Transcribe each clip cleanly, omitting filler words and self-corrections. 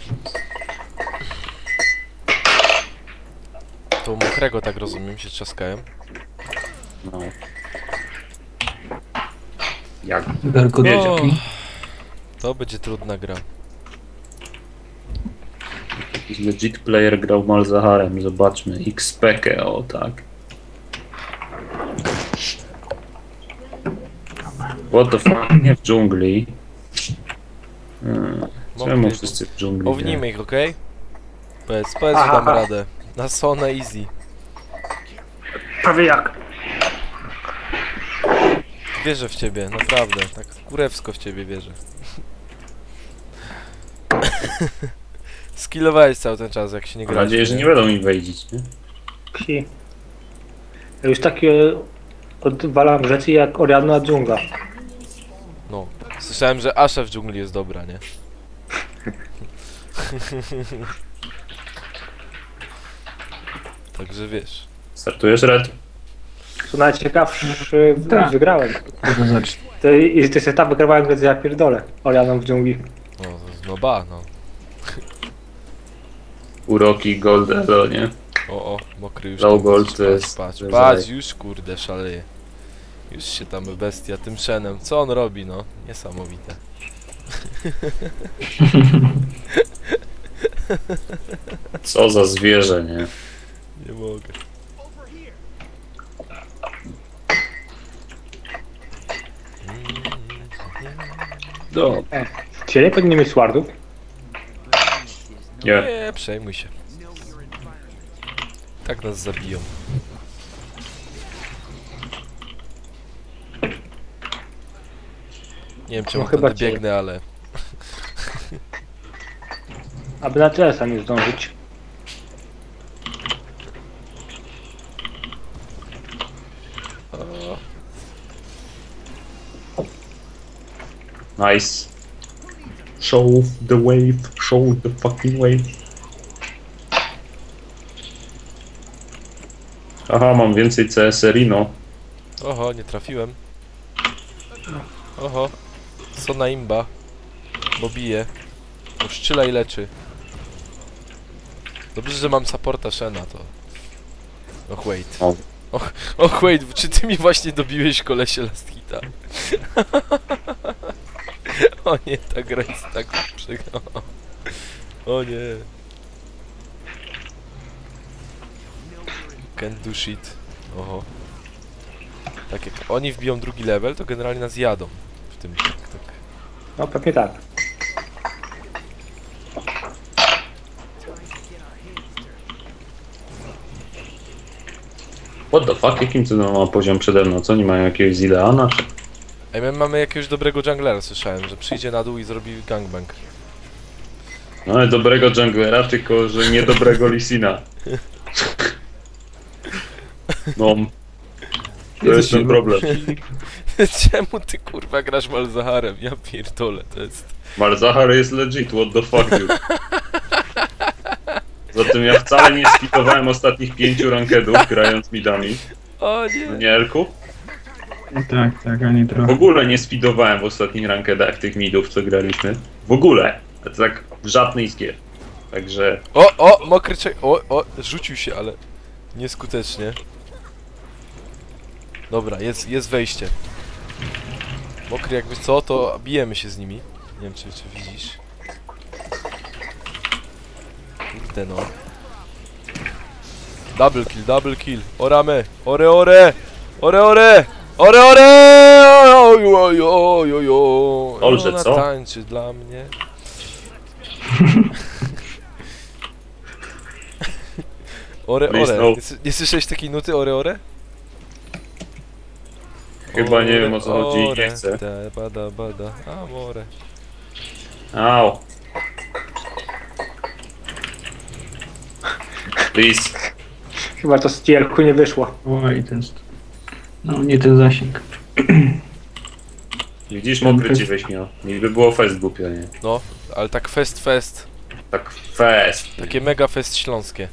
To mokrego, tak rozumiem, się trzaskałem. No. Jak? Gargotyki. To będzie trudna gra. Jakiś legit player grał Malzaharem, zobaczmy. XPK, o tak. What the fuck? Nie w dżungli. Czemu wszyscy w dżungli? Ownijmy ich, okej? Powiedz, że dam radę. Na Sona easy. Prawie jak? Wierzę w ciebie, naprawdę. Tak kurewsko w ciebie wierzę. Skillowałeś cały ten czas, jak się nie Mam gra. nadzieję, że nie będą mi wejdzić, nie? Psi. Ja już takie odwalam rzeczy jak Orianna dżungla. No. Słyszałem, że Asha w dżungli jest dobra, nie? Także wiesz. Startujesz, Red? To najciekawszy Tak. wygrałem. Może zacznę. I te etapy wygrywałem, więc ja pierdolę Orianną w dżungli. No ba, no. Uroki Gold Elo, nie? O, mokry już. Low tam gold patrz, to jest- Patrz, to jest patrz, zaj. już kurde szaleje. Już się tam bestia tym szenem. Co on robi, no? Niesamowite. Co za zwierzę, nie? Nie mogę. Do. Czy nie powinien mieć swardów? Nie. Nie przejmuj się. Tak nas zabiją. Nie wiem czemu No chyba chyba biegnę, ale... Aby na TS-a nie zdążyć. Nice. Show the wave, show the fucking wave. Aha, mam więcej CS Rino. Oho, nie trafiłem. Oho. Sona imba. Bo bije. Uszczyla i leczy. Dobrze, że mam supporta Shena, to... Och, wait. O. Och, wait, czy ty mi właśnie dobiłeś kolesie last hita? O nie, ta gra jest tak przegrana. O nie. Can't do shit. Oho. Tak jak oni wbiją drugi level, to generalnie nas jadą. W tym tak. No pewnie tak. What the fuck? Jakim cudem ma poziom przede mną? Co, oni mają jakiegoś Zileana? Ej, my mamy jakiegoś dobrego junglera, słyszałem, że przyjdzie na dół i zrobi gangbang. No ale dobrego junglera, tylko że niedobrego Lisina. No. To jest ten problem. Czemu ty kurwa grasz Malzaharem? Ja pierdolę, to jest... Malzahar jest legit, what the fuck, dude. Zatem ja wcale nie skipowałem ostatnich 5 rankedów grając midami. O No nie! nie, Erku? Tak, ani W trochę. ogóle nie speedowałem w ostatnich rankedach tych midów, co graliśmy. W ogóle. To tak żadnej z gier. Także... O, mokry czek... O, rzucił się, ale... Nieskutecznie. Dobra, jest wejście. Mokry jakby co, to bijemy się z nimi. Nie wiem, czy widzisz. Kurde no. Double kill. Oramy! Ore! Ore! Ojojojo! Olże, Ona co? tańczy dla mnie. Ore! Please, no. Nie słyszałeś takiej nuty ore? Chyba nie wiem o co chodzi i nie chcę. Bada, amore. Au. Please. Chyba to z TR-ku nie wyszło. Oj, ten... No, nie ten zasięg. Widzisz, mokry ci weźmie. Niby było fest głupio, nie? No, ale tak fest. Tak fest. Takie mega fest śląskie.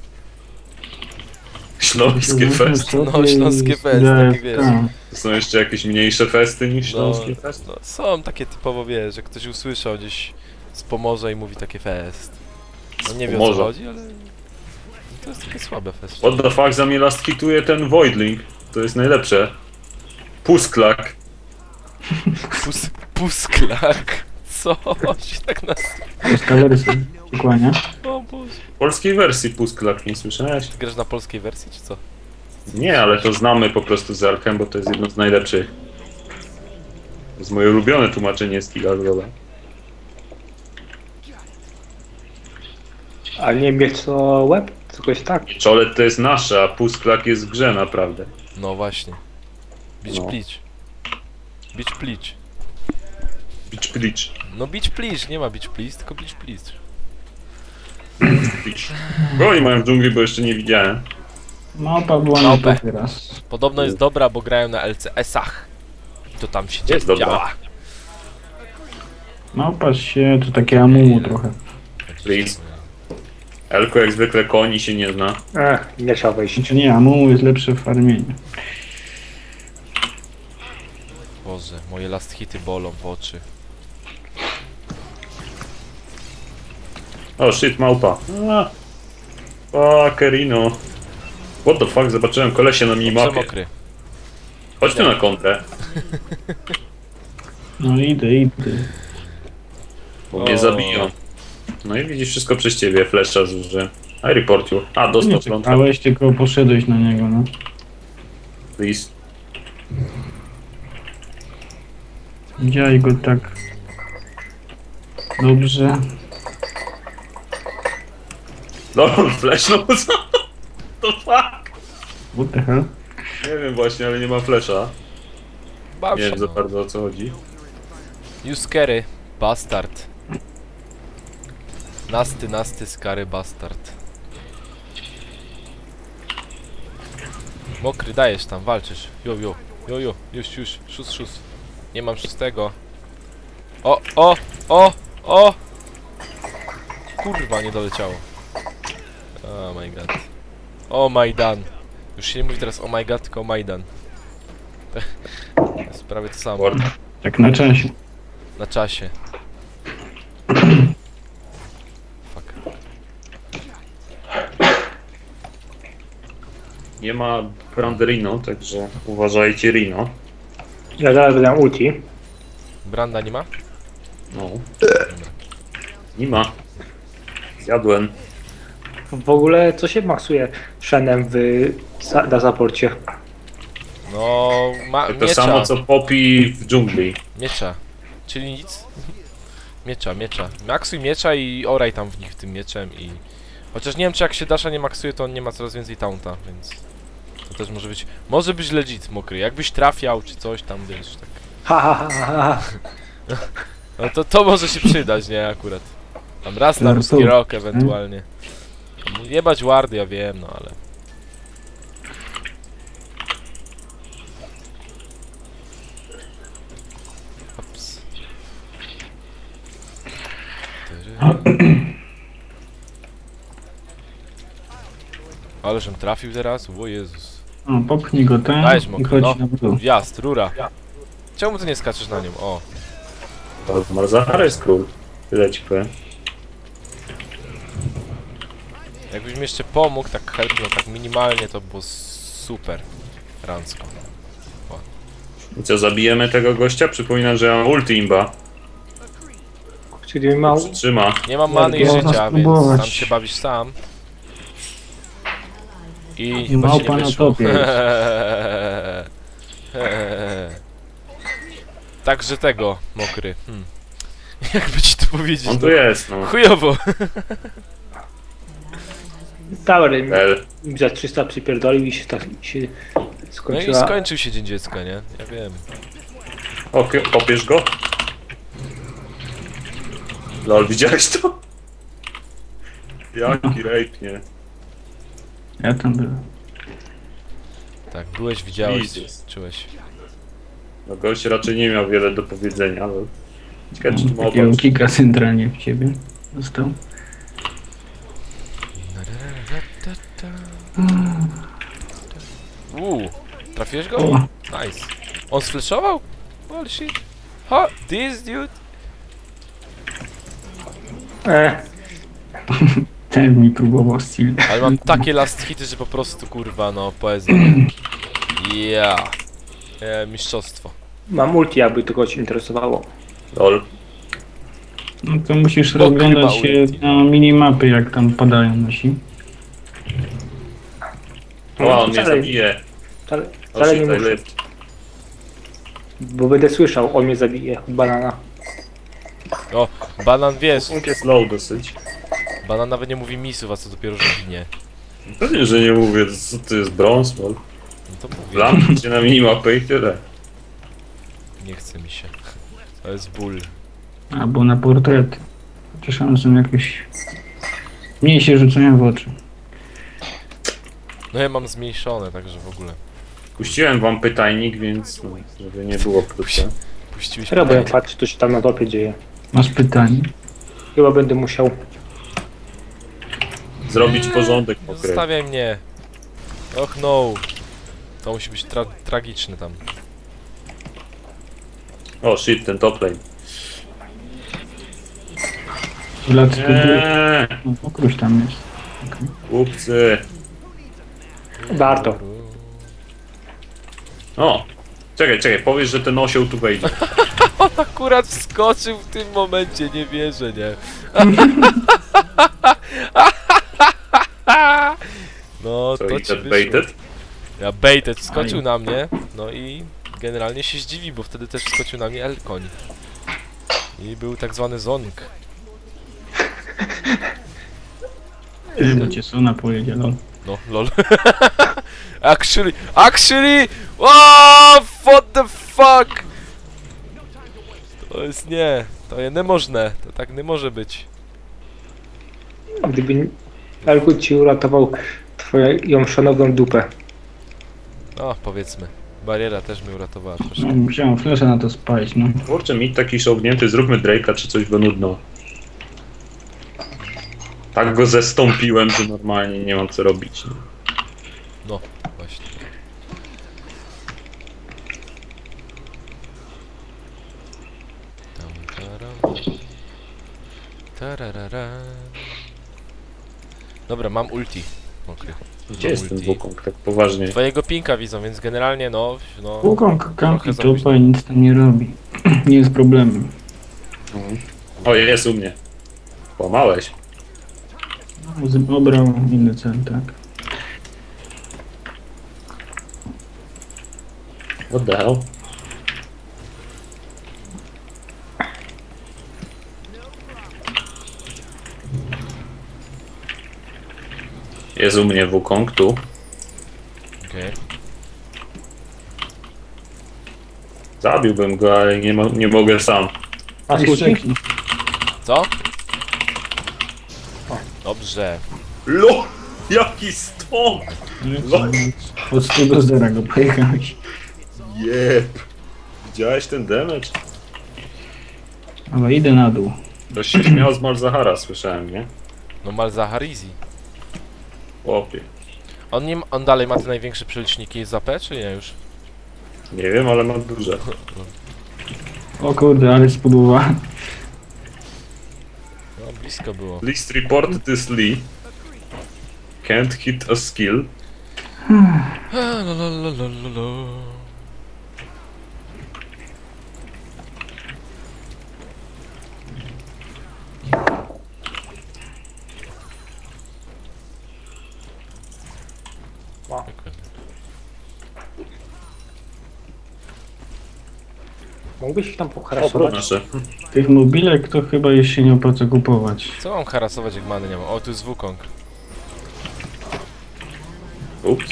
Śląskie festy. No, śląskie fest, takie wiesz. To są jeszcze jakieś mniejsze festy niż śląskie festy? No, są takie typowo, wiesz, że ktoś usłyszał gdzieś z Pomorza i mówi takie fest. On nie wie o co Może. chodzi, ale... To jest takie słabe fest. What the fuck, za mnie last hituje ten Voidling. To jest najlepsze. Pusklak. Pusklak. Co? Się tak nas... Polska wersja. Dokładnie. O Boże. W polskiej wersji Pusklak, nie słyszałeś? Ty grasz na polskiej wersji, czy co? Nie, ale to znamy po prostu z Arkiem, bo to jest jedno z najlepszych. To jest moje ulubione tłumaczenie z Killarowa. A nie mieć co łeb? Coś tak? Czolet to jest nasze, a Pusklak jest w grze naprawdę. No właśnie. Bić No. plić. Bić plić. Bicz plicz. No bić plić, nie ma bić plić, tylko bić plić. Plicz. Bo oni mają w dżungli, bo jeszcze nie widziałem. Małpa była na Małpę. topie raz. Podobno jest dobra, bo grają na LCS-ach. I to tam się Jest dobra. działa. Małpa się, to takie amumu trochę. Please. Elko jak zwykle koni się nie zna. Nie chciał wejść. Znaczy nie, amumu jest lepsze w farmieniu. Boże, moje last hity bolą w oczy. O shit, małpa. O, Kerino. What the fuck, zobaczyłem kolesie na minimapie. Przemokry. Chodź tu na kontrę, No idę. bo mnie O. zabiją. No i widzisz, wszystko przez ciebie, flesza zużyłem. I report you. A, Nie dostał front. czekałeś, tylko poszedłeś na niego, no. Please. Widziałeś go tak... Dobrze. No, flash, no co? To fuck? What the hell? Nie wiem właśnie, ale nie ma flesza. Baw Nie się, wiem za no. bardzo o co chodzi. You scary bastard. Nasty scary bastard. Mokry, dajesz tam, walczysz. Jo, już, szus. Nie mam szóstego. O! Kurwa, nie doleciało. Oh my god. Oh Majdan. Już się nie mówi teraz oh my god, tylko Majdan. To jest prawie to samo. Ward. Tak na czasie. Na czasie. Fuck. Nie ma Branderino, także uważajcie Rino. Ja zaraz będę ulti. Branda nie ma? No. Nie ma. Zjadłem. W ogóle co się maksuje Shenem na zaporcie? No, ma To miecza. samo co Poppy w dżungli. Miecza. Czyli nic? Miecza. Maksuj miecza i oraj tam w nich tym mieczem i... Chociaż nie wiem, czy jak się Dasha nie maksuje, to on nie ma coraz więcej taunta, więc... To też może być... Może być legit, Mokry. Jakbyś trafiał, czy coś tam, wiesz, tak... Ha. No to może się przydać, nie? Akurat. Tam raz na No, ruski to- rok ewentualnie. Jebać wardy, ja wiem, no ale... Ops. Ależem trafił teraz? O Jezus. O, popchnij go tam Dajesz, i Mokry, chodź no. na dół. Wjazd, rura. Czemu ty nie skaczesz na nią? O. Malzahar jest cool. Tyle ci powiem. Jakbyś mi jeszcze pomógł, tak helpnął, tak minimalnie, to było super. Rancko. I co, zabijemy tego gościa? Przypominam, że ja mam ulti imba. Czyli mało. Przytrzyma. Nie mam many i Można życia, więc spróbować. tam się bawisz sam. I I chyba się małpa nie na wyszło. topie jest. Także tego, Mokry. Jakby ci to powiedzieć, On no. tu jest, no. Chujowo. Tower L. im za 300 przypierdolił i się tak się No i skończyła. skończył się Dzień Dziecka, nie? Ja wiem. O, kopiesz go? Lol, widziałeś to? Jaki rape, nie? Ja tam byłem. Tak, byłeś, widziałeś, Jesus. czułeś. No gość raczej nie miał wiele do powiedzenia, ale... Ciekawe, czy tu ma Takiego obok. kika centralnie w ciebie dostał. Trafiłeś go? O, Nice. On sflashował? Holy shit. Ha, this dude. Ten mi próbował styl. Ale mam takie last hity, że po prostu kurwa, no poezja. Ja. Mistrzostwo. Mam ulti, jakby to kogoś interesowało. Lol. No to musisz Bo rozglądać się kryma ulti. na minimapy, jak tam padają nasi. O, on mnie Wcale- zabije. Wcale, O, wcale nie shit, I muszę, lived. bo będę słyszał, on mnie zabije, banana. O, banan wiesz, On jest low dosyć. banan nawet nie mówi misów, a co dopiero, że ginie. Pewnie, że nie mówię, co to jest brąz, lol. No to mówię, Wlamcie na minimapę i tyle. nie chce mi się. To jest ból. Albo na portret. Chociaż one są jakoś... Mniej się rzucają w oczy. No ja mam zmniejszone, także w ogóle. Puściłem wam pytajnik, więc no, żeby nie było krótkie. Puściłeś Chyba będę pytanie. patrzeć, co się tam na topie dzieje. Masz pytanie? Chyba będę musiał. Zrobić porządek Nie pokry. zostawiaj mnie. Och no. To musi być tragiczny tam. O shit, ten top lane. Lat spróbuję. Eee, No, okrusz tam jest. Okay. głupcy. Warto. O! Czekaj, powiesz, że ten osioł tu wejdzie. Akurat wskoczył w tym momencie, nie wierzę, nie. No Co, to i ci ten wyszło. baited? Ja baited wskoczył na mnie, no i generalnie się zdziwi, bo wtedy też wskoczył na mnie Elkoń. I był tak zwany zonk. Do cię Sona pojedzie, lol. No, lol. Actually! Oh, what the fuck! To jest nie, to jest niemożne, to tak nie może być. Gdyby Elku ci uratował twoją szanowną dupę. No, powiedzmy. Bariera też mnie uratowała troszkę. No, musiałem flesza na to spalić, no. Kurczę, mit taki szognięty, zróbmy Drake'a czy coś, bo nudno. Tak go zestąpiłem, że normalnie nie mam co robić. No, właśnie. Tam, taram. Tararara. Dobra, mam ulti. Okej. Gdzie Mam jest ten ulti. Wukong, tak poważnie? Twojego pinka widzą, więc generalnie no... Wukong kampi trochę za późno. topa i nic tam nie robi. Nie jest problemem. O, jest u mnie. Kłamałeś. Obrał inny cel, tak. What the hell? Jest u mnie Wukong tu. Okej. Zabiłbym go, ale nie mogę sam. A I słuchaj, szczeknij. Co? Dobrze. Lo! Jaki stąd! Od 100 do 0 go pojechałeś. Jeb! Widziałeś ten damage? Ale idę na dół. Ktoś się śmiał z Malzahara, słyszałem, nie? No Malzaharizi. Chłopie. On dalej ma te największe przeliczniki z AP, czy nie już? Nie wiem, ale ma duże. O kurde, ale spudłowa. No, blisko było. List reported this Lee. Can't hit a skill. mógłbyś ich tam O, poharasować? proszę. Tych mobilek to chyba już się nie opłaca kupować. Co mam harasować, jak many nie mam? O, tu jest Wukong. Ups.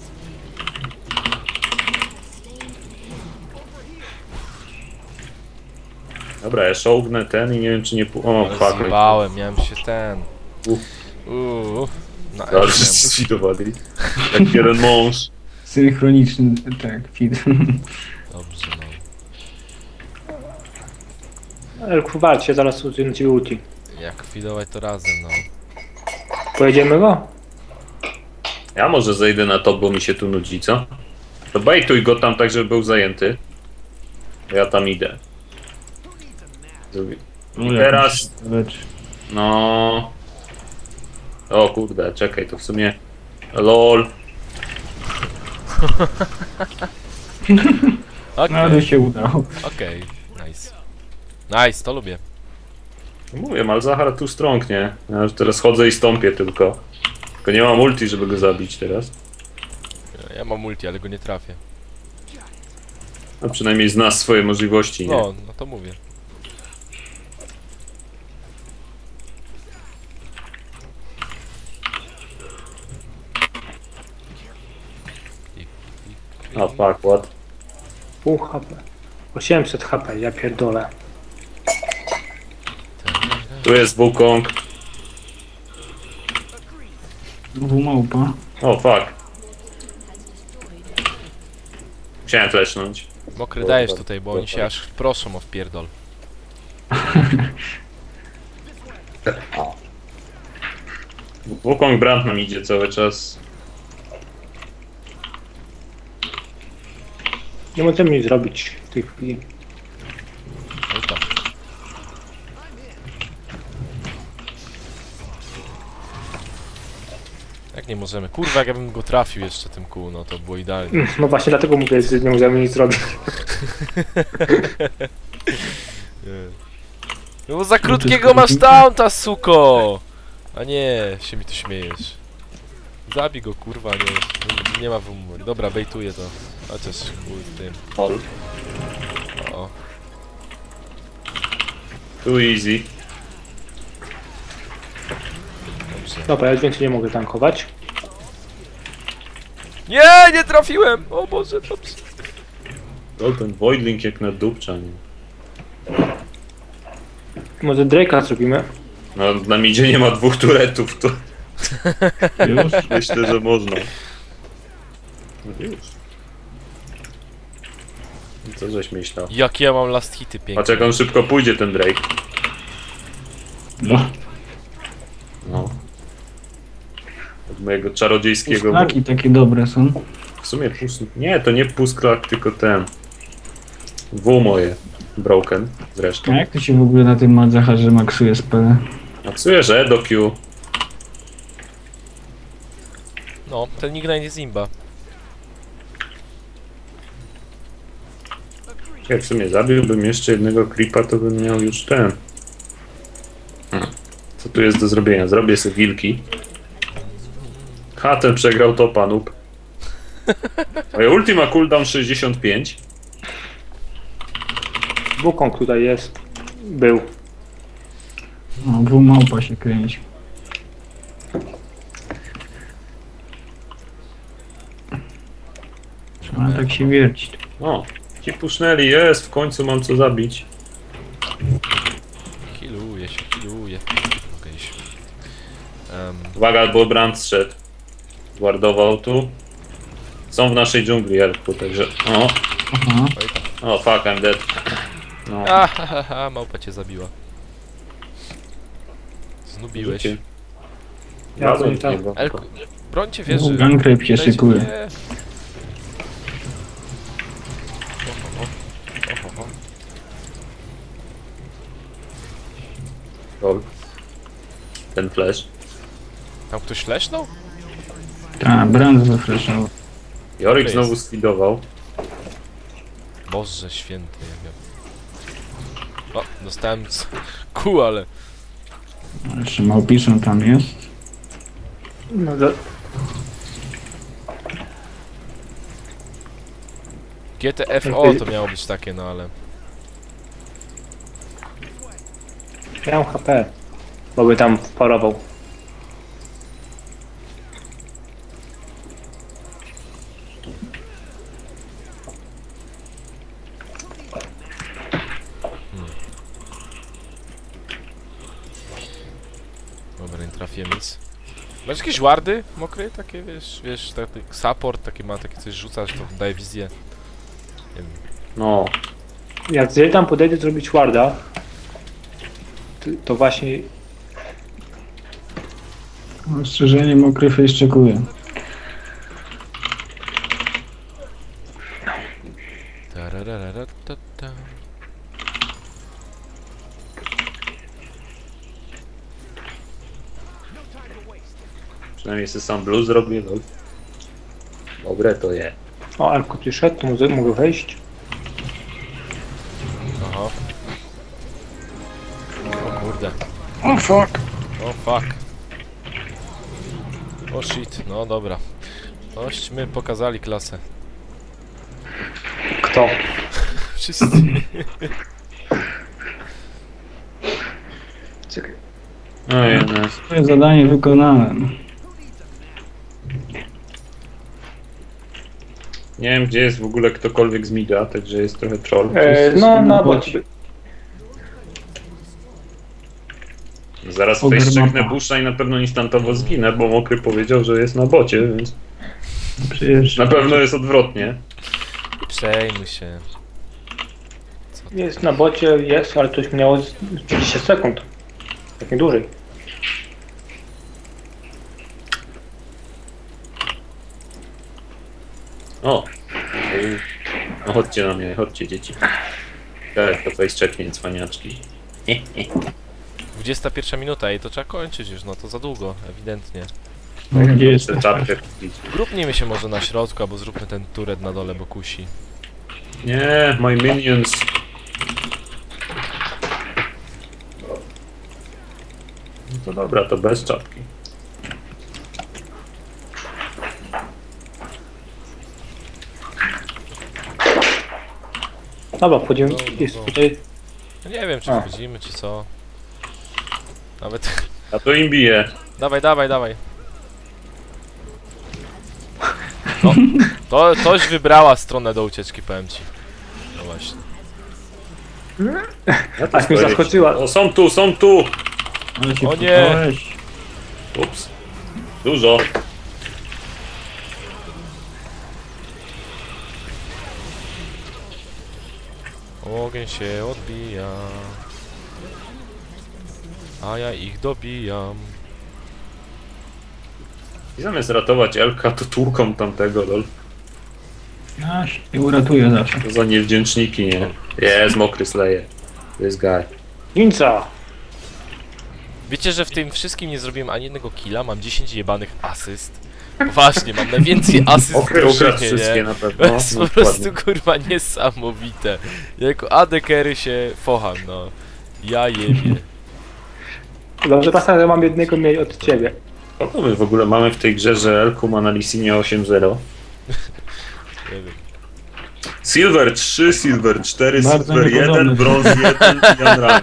Dobra, ja szołgnę ten i nie wiem czy nie... O, Ale fuck. zjebałem, miałem się ten... Uf. Na Ale F wszyscy cheatowali. Jak jeden mąż. Synchroniczny, tak, feed. Dobrze, no. Elku, walczcie, zaraz użyję na ciebie ulti. Jak fidować to razem, no. Pojedziemy go? Ja może zejdę na to, bo mi się tu nudzi, co? To bajtuj go tam tak, żeby był zajęty. Ja tam idę. I teraz... No... O kurde, czekaj, to w sumie... LOL. Okej, No ale się udało. okej, nice. Nice, to lubię. Mówię, Malzahar tu strong, nie? Ja już teraz chodzę i stąpię tylko. Tylko nie mam ulti, żeby go zabić teraz. Ja mam multi, ale go nie trafię. A przynajmniej zna swoje możliwości, nie? No, no to mówię. A fuck, what? Pół HP. 800 HP, ja pierdolę. Tu jest Wukong. Znowu małpa. O fuck. Musiałem flashnąć. Mokry dajesz tutaj, bo oni się aż proszą o wpierdol. Wukong Brand nam idzie cały czas. Nie możemy nic zrobić w tej chwili. No tam. Jak nie możemy? Kurwa, jak ja bym go trafił jeszcze tym kół, no to było idealnie. No właśnie dlatego mówię, że nie możemy nic zrobić. No bo za krótkiego masz taunta, suko! A nie, się mi tu śmiejesz. Zabij go, kurwa, nie ma wymowy. Dobra, bejtuję to. Chociaż chuj z tym. Ol. O. Too easy. Dobrze. Dobra, ja już więcej nie mogę tankować. Nie, nie trafiłem! O Boże, dobrze. O, ten Voidlink jak na dupcza, nie? Może Drake'a zrobimy? No, na midzie nie ma dwóch turetów, to Już? myślę, że można. No już. Co żeś myślał? Jak ja mam last hity pięknie. Patrz jak on szybko pójdzie, ten Drake. No. No. Od mojego czarodziejskiego... Znaki takie dobre są. W sumie pus... Nie, to nie pusklak, tylko ten. W moje. Broken, A zresztą. jak to się w ogóle na tym Malzaharze maksuje spele? Maksujesz do Q. No, ten nickname jest imba. Jak w sumie zabiłbym jeszcze jednego creepa, to bym miał już ten. Co tu jest do zrobienia? Zrobię sobie wilki. Ha, ten przegrał topa, noob. Moje ulti ma cooldown 65. Wukong tutaj jest. Był. No, dwóch małpa się kręci. Trzeba tak się wiercić. O, ci pusznęli, jest, w końcu mam co zabić. Healuje się, healuje. Mogę iść. Uwaga, bo Brand zszedł. Wardował tu. Są w naszej dżungli, Elku, także... O, Aha. Oj tam. o, fuck, I'm dead. No, Ahaha, małpa cię zabiła. Znubiłeś. życie. Ja Razem bym tam- niego. Elku, brońcie wieży. Gunkrep się Dajcie szykuje. mnie. Oho. Lol. Ten flash. Tam ktoś leśnął? Tak, Brand zafreszał. Jorik To znowu jest. sfidował. Boże święty. O, dostałem kół, ale... Jeszcze małpiszą tam jest. No, GTFO to miało być takie, no ale... miałem HP. Bo by tam wparował. Dobra, nie trafiłem nic. Masz jakieś wardy mokre? Takie, wiesz, taki support, taki ma, takie coś rzucasz, to daje wizję. Nie wiem. No, Jak z tam podejdę zrobić warda, to właśnie Ostrzeżenie, mokry face czekuje. Tararararatata. Przynajmniej sobie sam blue zrobię, no. Dobre to je. O, Elko przyszedł, to mogę wejść. Aha. O kurde. O fuck. O fuck. O shit, no dobra. Nośmy pokazali klasę. Kto? Wszyscy. Czekaj. No jednak. Swoje zadanie wykonałem. Nie wiem, gdzie jest w ogóle ktokolwiek z mida, także jest trochę troll. No, na bocie. Zaraz Over fejszczyknę mapa. busza i na pewno instantowo zginę, bo Mokry powiedział, że jest na bocie, więc Przecież na pewno jest odwrotnie. Nie przejmuj się. Jest na bocie, jest, ale to już minęło z 30 sekund. Tak nie dłużej. O! No chodźcie na mnie, chodźcie dzieci. Tak, to fejszczeknie, cwaniaczki. 21 minuta i to trzeba kończyć już, no to za długo, ewidentnie. gdzie jest? Chcę czapkę kupić. Grupnijmy się może na środku, albo zróbmy ten turet na dole, bo kusi. Nie, my minions. No to dobra, to bez czapki. Dobra, wchodzimy. No, Jest no. tutaj. No nie wiem, czy A. wchodzimy, czy co. Nawet... A to im bije. Dawaj, dawaj, dawaj. No, to ktoś wybrała stronę do ucieczki, powiem ci. No właśnie. Ja tu Aż mnie stoję. zaskoczyła. O, są tu, są tu! Ale się O nie! wkopałeś. Ups. Dużo. Ogień się odbija. A ja ich dobijam. I zamiast ratować Elka, to tłuką tamtego, lol. Ja się uratuję zawsze. To za niewdzięczniki, nie? Jest, Mokry Slayer. To jest guy. Ninja! Wiecie, że w tym wszystkim nie zrobiłem ani jednego killa, mam 10 jebanych asyst. Właśnie, mam najwięcej asyst w Mokry ukradł drużynie, wszystkie nie? na pewno. To jest No, po prostu dokładnie. kurwa niesamowite. Jako AD carry się focham, no. Ja jebie. Dobrze, pasem, że mam jednego mniej od ciebie. Co to my w ogóle mamy w tej grze, że Elku ma na Lisinie 8-0? Nie wiem. Silver 3, Silver 4, Bardzo Silver 1, niepodobne. brąz 1 i Unrank.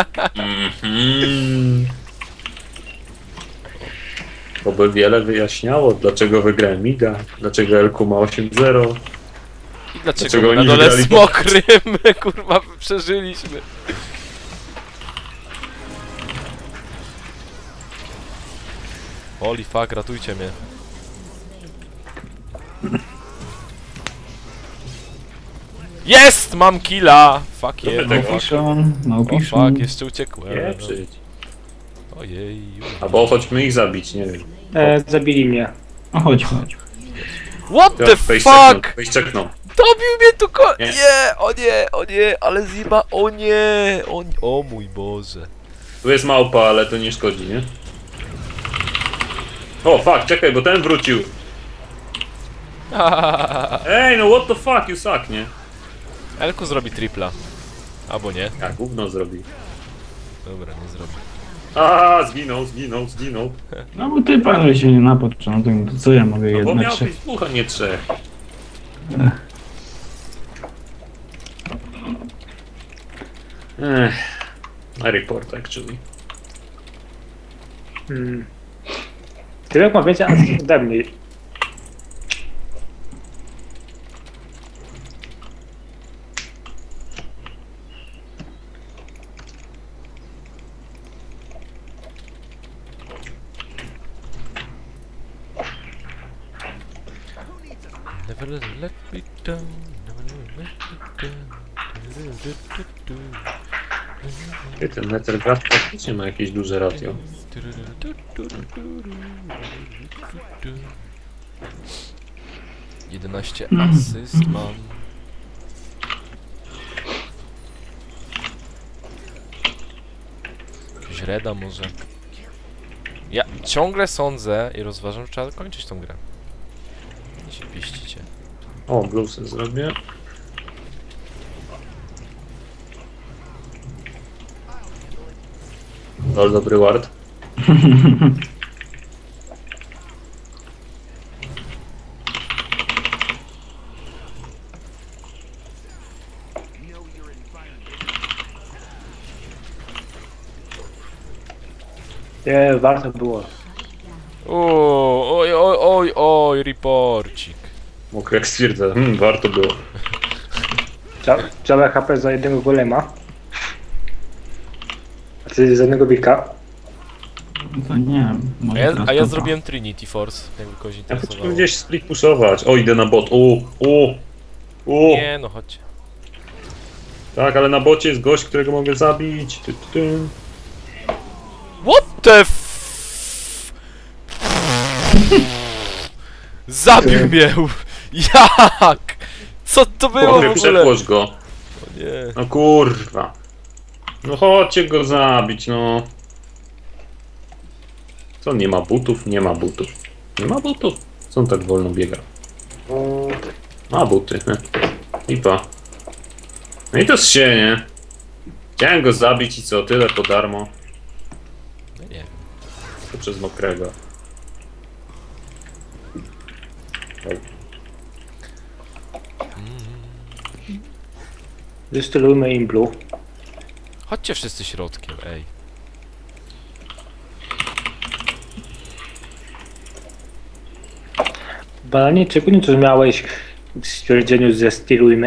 To by wiele wyjaśniało, dlaczego wygrałem Miga, dlaczego Elku ma 8-0. I Dlaczego dlaczego my na oni dole wygrali z mokrym, kurwa, przeżyliśmy. Holy fuck, ratujcie mnie. Jest! Mam killa! Fuck yeah, Dobra, no tego. fuck. Piszą, no O piszą. fuck, jeszcze uciekłem. Nie, przyjdź. Ojej. Albo chodźmy ich zabić, nie wiem. Zabili mnie. No chodź, chodź. What the fuck? Fejszczekną. Dobił mnie tu Nie. Nie, o nie, ale zjeba, o nie, o mój Boże. Tu jest małpa, ale to nie szkodzi, nie? O, fuck, czekaj, bo ten wrócił. Ej, no what the fuck, you suck, nie? Elku zrobi tripla. Albo nie. Jak gówno zrobi. Dobra, nie zrobi. A, zginął. No bo ty pan się nie napadł, no to co ja mogę No bo jednak miał trzech. być dwóch, a nie trzech. I report actually. Tyle ma więcej asyst ode mnie. Never let me down, never let me down. Ty, ten Nethercraft faktycznie ma jakieś duże ratio. Jedenaście asyst mam. Jakiegoś reda może. Ja ciągle sądzę i rozważam, że trzeba kończyć tą grę. Nie się pieścicie. O, bluesy zrobię. Lol, dobry ward. Nie, warto było. Oj, reporcik. Mokry jak stwierdza. Warto było. Całe HP za jednego golema. A ty za jednego wilka. To nie, może teraz A ja to- zrobiłem Trinity Force, jakby kogoś Ja interesowało. potrzebuję gdzieś split pushować. O, idę na bot. O. Nie no, chodźcie. Tak, ale na bocie jest gość, którego mogę zabić. What the f... Zabił mnie! Jak? Co to było w Mokry, ogóle? przepłosz go. O nie. No kurwa. No chodźcie go zabić, no. Co, nie ma butów? Nie ma butów. Nie ma butów? Co on tak wolno biega? Ma buty. Lipa. No i to z się, nie? Chciałem go zabić i co? Tyle po darmo. No nie wiem. To przez mokrego. Dystylujmy im blue. Chodźcie wszyscy środkiem, ej. Bananie, czego nie coś miałeś w stwierdzeniu ze stylujmy?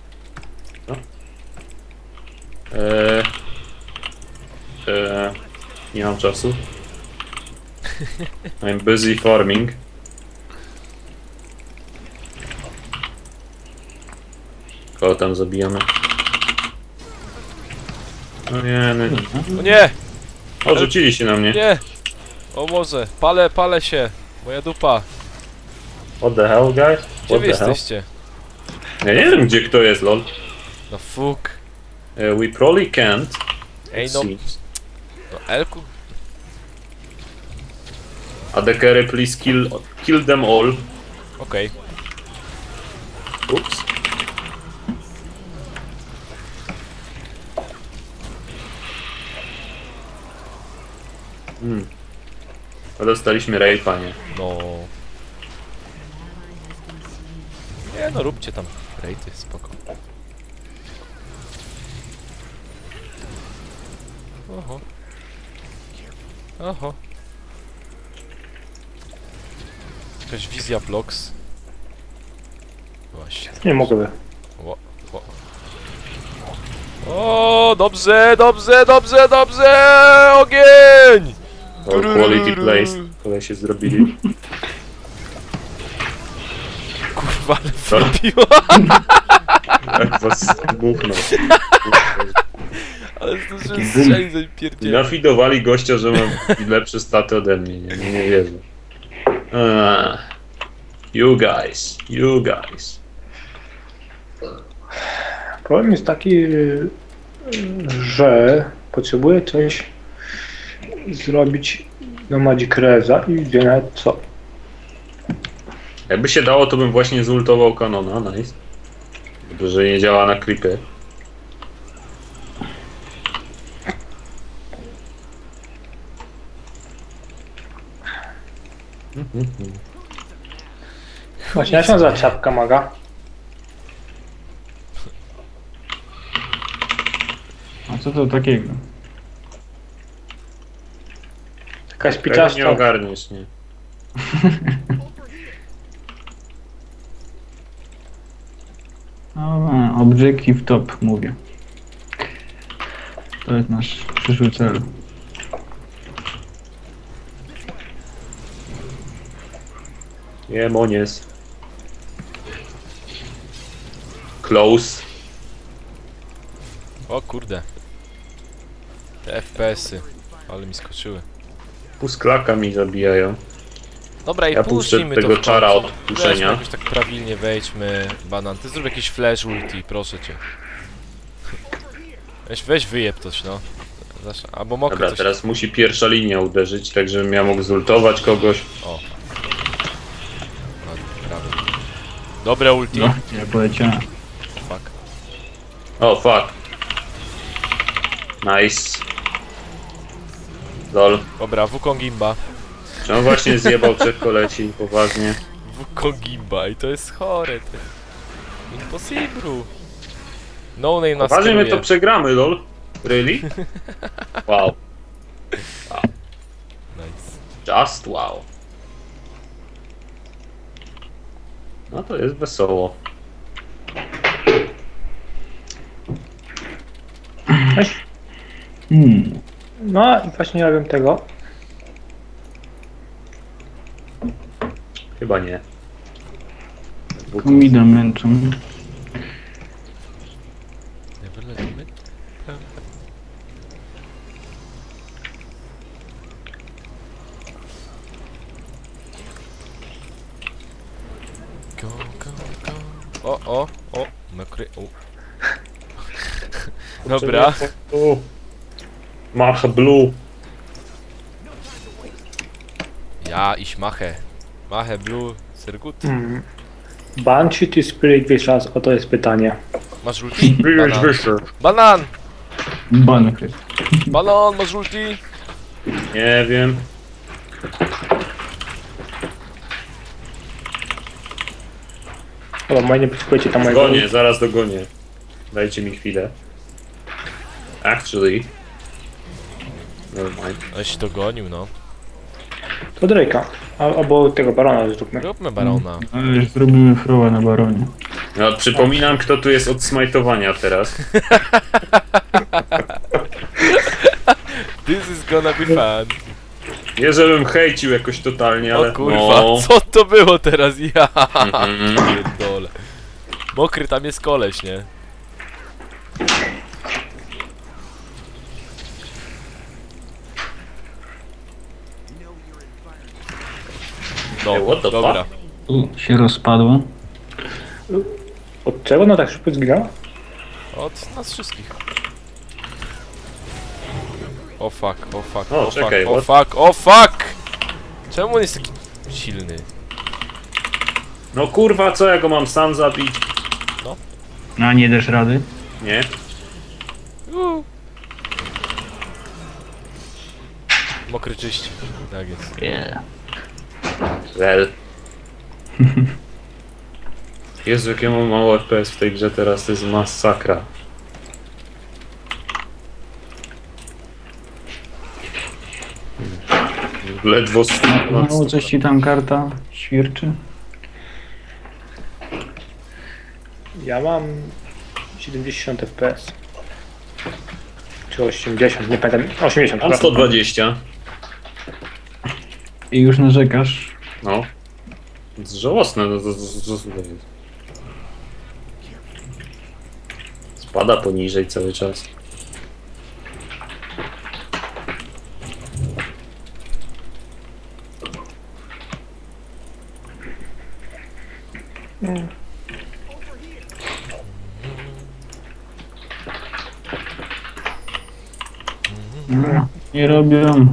Nie mam czasu. I'm busy farming. Kogo tam zabijamy? No nie, no. O nie! O, rzucili się na mnie. Nie! O może, palę się. Moja dupa. What the hell, guys? Gdzie What wy the hell? jesteście? Ja nie wiem, gdzie kto jest, lol. No fuk. We probably can't. Ej no, See. no Elku. Adekere, please kill them all. Okej. Ups. A dostaliśmy rape'a, nie? No. Nie no, róbcie tam rejty, spoko. Oho. Oho. Jakaś wizja Blox. Właśnie. Nie mogę. O, dobrze! Ogień! All quality plays. Kole się zrobili. Kurwa, ale wbiło. Jak was buchnął. Ale zdążyłem strzelić, zanim pierdzielę. Nafidowali gościa, że mam lepsze staty ode mnie. Nie wierzę. You guys. Problem jest taki, że potrzebuję coś zrobić na Magic Reza i gdzie nawet co. Jakby się dało, to bym właśnie zultował kanona, nice. Dobrze, że nie działa na creepy. Właśnie, ja się za czapka maga. A co to takiego? Jakaś Tego nie piczaszcza. ogarniesz, nie? No, objective top, mówię. To jest nasz przyszły cel. Nie, Monies. Close. O kurde. Te FPS-y. Ale mi skoczyły. Pusklaka mi zabijają. Dobra, i Ja puszczę puśnijmy to tego w czara końcu. od puszczenia. Weźmy jakoś tak prawilnie, wejdźmy. Banan, ty zrób jakiś flash ulti, proszę cię. Weź wyjeb coś, no. Albo mokry Dobra, coś... teraz musi pierwsza linia uderzyć, tak żebym ja mógł zultować kogoś. O. Prawie. Dobre ulti. No, ja poleciałem. Fuck. O, fuck. Nice. Lol. Dobra, Wukong Gimba. Czy on właśnie zjebał 3 koleci, poważnie. Wukong Gimba i to jest chore, ty. Impossible. No name nas Poważnie my to kieruje. przegramy, lol. Really? Wow. Nice. Just wow. No to jest wesoło. No i właśnie nie robię tego. Chyba nie. Mi dam męczą. Never let me. Go, go, go. O. Nakry... O. Dobra. Mach blue. Ja ich mache. Mache blue. Sehr gut. Banshee czy Spirit Vicious? O to jest pytanie. Masz ulti? Banan. Banan! Banek. Banan, masz ulti? Nie wiem. Chyba moje nie potrzebujecie tam mojego. Dogonię, zaraz dogonię. Dajcie mi chwilę. Actually. Never mind. Aś to gonił, no. To Drake'a. Albo tego Barona zróbmy. Róbmy barona. Ale już zrobimy froła na baronie. No, przypominam, kto tu jest od smajtowania teraz. This is gonna be fun. Nie, żebym hejcił jakoś totalnie, ale... O kurwa, no. co to było teraz? Ja Mhm. pierdolę. Mokry tam jest koleś, nie? No, Hey, what the dobra. fuck? Się rozpadło. Od czego? No tak szybko zginęła? Od nas wszystkich. O fuck, o fuck, O, o czekaj, fuck, o what? fuck, o fuck! Czemu on jest taki silny? No kurwa, co ja go mam sam zabić? A nie dasz rady? Nie? Mokry czyść. Tak jest. Yeah. Well. Jezu, jak ja mam mało FPS w tej grze teraz, to jest masakra. Ledwo Mało coś ci tam karta świerczy? Ja mam 70 FPS. Czy 80, nie pamiętam. 80. Mam 120. I już narzekasz. No. To jest żałosne. No, to jest. Spada poniżej cały czas. No, nie robią.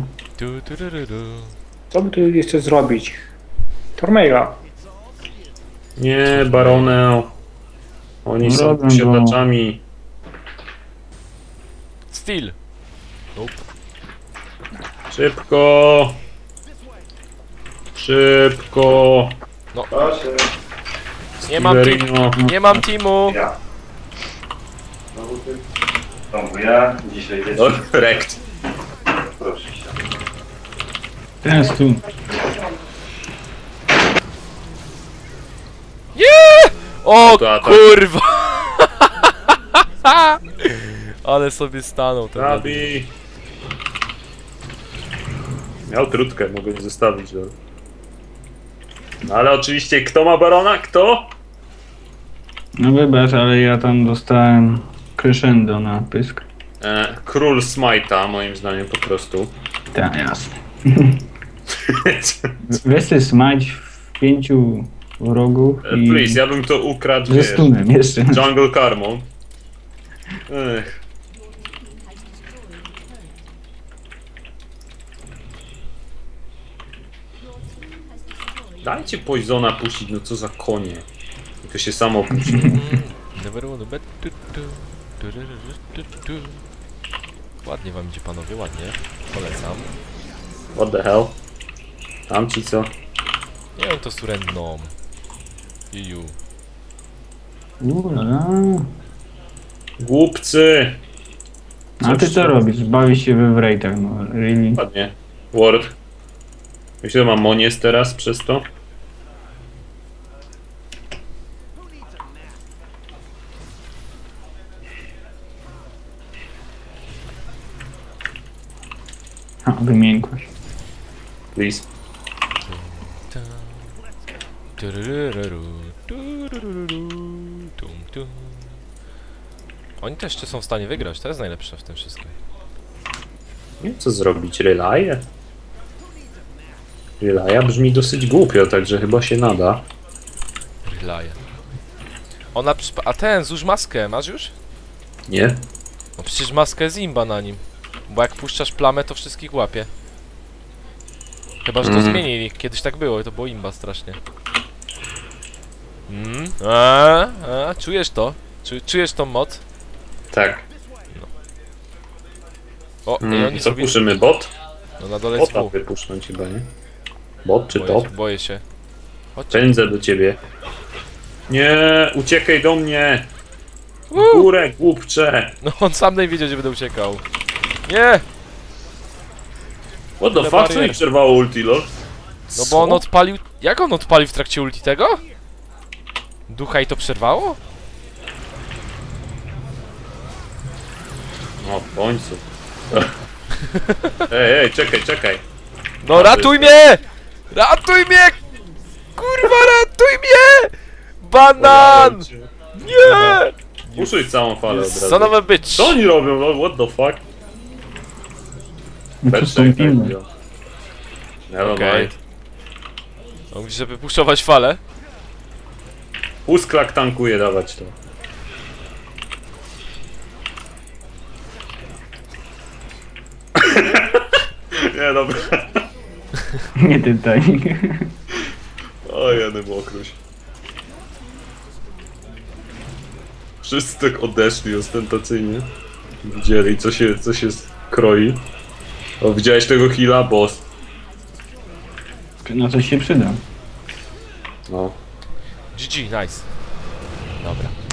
Co by tu jeszcze zrobić? Tormega. Nie, Baronę. Oni są Robią go. posiadaczami. Steel. Nope. Szybko. Szybko. No. Nie mam teamu. Severino. Nie mam teamu. Ja. Znowu ty? Znowu ja. Dzisiaj No, wieczór. rekt. Proszę się. Teraz tu. O to atak. kurwa! Ale sobie stanął ten. Zabij. Miał trutkę, mogę zostawić. No ale oczywiście, kto ma Barona? Kto? No wybacz, ale ja tam dostałem crescendo na pysk. Król Smite'a, moim zdaniem po prostu. Tak, jasne. Weź sobie smite w 5 wrogów i Please, ja bym to ukradł, ze wiesz. stunem jeszcze. Jungle Karmą. Ech. Dajcie Poisona puścić, no co za konie. I to się samo puści. Ładnie wam idzie, panowie, ładnie. Polecam. What the hell? Tam ci co? Nie wiem, to surrendną. Iju. Ula. Głupcy! A ty co robisz? Bawisz się we wrejtach, no really? Ładnie. Ward. Myślę, że mam Monies teraz przez to. A, wymiękłeś. Please. Oni też jeszcze są w stanie wygrać, to jest najlepsze w tym wszystkim. Nie wiem co zrobić. Relaje? Relaja brzmi dosyć głupio, także chyba się nada. Relaje. Ona a ten, złóż maskę, masz już? Nie? No przecież maskę jest imba na nim. Bo jak puszczasz plamę, to wszystkich łapie. Chyba, że to zmienili. Kiedyś tak było i to było imba strasznie. Czujesz to? Czujesz tą moc? Tak. O, i oni Co sobie... puszymy? Bot? No na dole jest Bota W. wypuszczą chyba, nie? Bot czy Boję, top? boję się. Chodźcie. Pędzę do ciebie. Nie, uciekaj do mnie! W górę, głupcze! No on sam nie wiedział, gdzie będę uciekał. Nie! What the Ile fuck? Co mi barier? przerwało ulti, lol? No bo on odpalił... Jak on odpalił w trakcie ulti tego? Ducha i to przerwało? No, w końcu. Ej, czekaj. No ratuj mnie! Ratuj mnie! Kurwa, ratuj mnie! Banan! Nie! Puszuj całą falę od razu. Son of a bitch! Co oni robią? Lol? What the fuck? Przystąpimy. Never Okej. mind. On mówi, żeby puszować falę. Usklak tankuje, dawać to. Nie, dobra. Nie tutaj. O, jeny mokrość. Wszyscy tak odeszli ostentacyjnie. Widzieli, co się kroi. O, widziałeś tego heala? Boss. No coś się przyda. No. GG, nice. Dobra.